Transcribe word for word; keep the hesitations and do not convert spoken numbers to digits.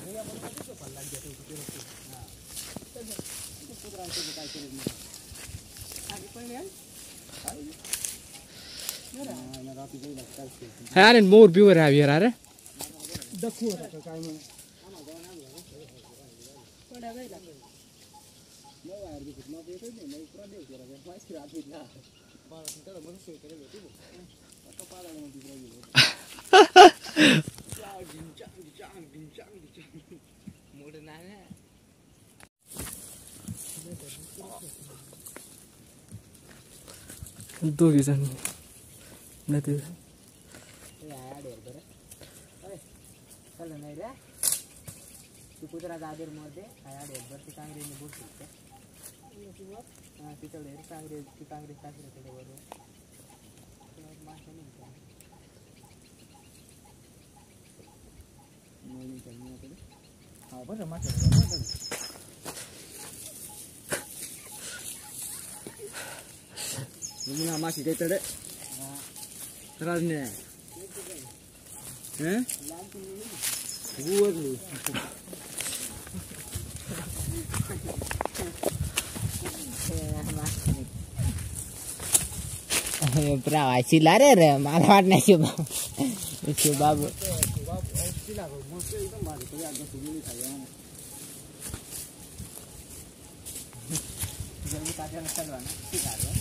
Här är en mor bor här vi är här. दो किसान नहीं तो चल नहीं रे तू कुतरा दादर मध्ये आयाड एकबर ती कांग्रेस ने बोल सकते हां तिथले कांग्रेस ती कांग्रेस टाकले ते बरोबर माशा नाही का नाही नाही नाही हां बरं माशा Muna masih kayak tadi. Terasnya. Eh? Buat lu. Berapa sila re? Malah nak coba. Coba bu. Sila bu. Mungkin itu mari tu ada sini saya. Jadi kajian sekarang, sila.